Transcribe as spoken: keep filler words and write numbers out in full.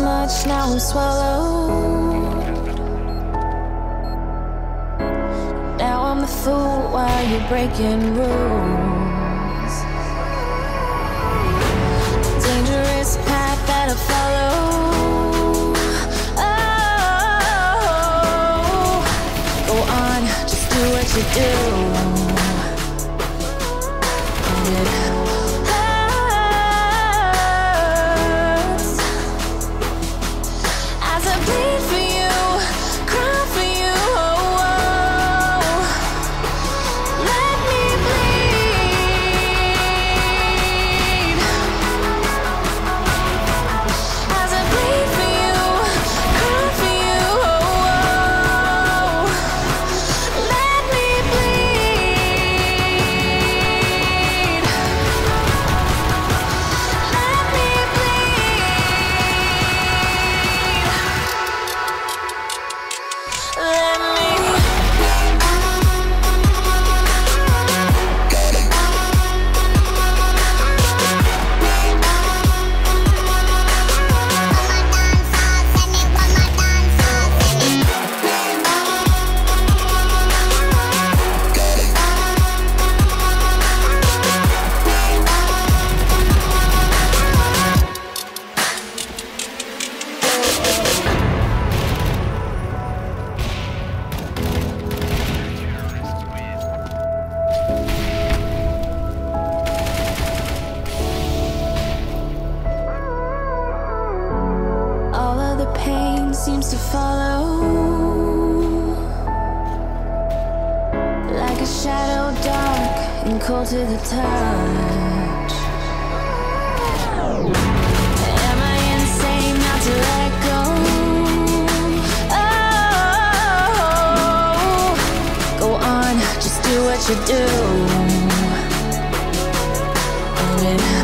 much, now I'm swallowed. Now I'm the fool while you're breaking rules. Dangerous path that I follow. Oh, go on, just do what you do. And it hurts as I bleed for you, cry for you. Oh, oh. Let me bleed as I bleed for you, cry for you. Oh, oh. Let me bleed. Let me bleed. Let me. All of the pain seems to follow, like a shadow, dark and cold to the touch. Am I insane not to let go? Oh, go on, just do what you do. And it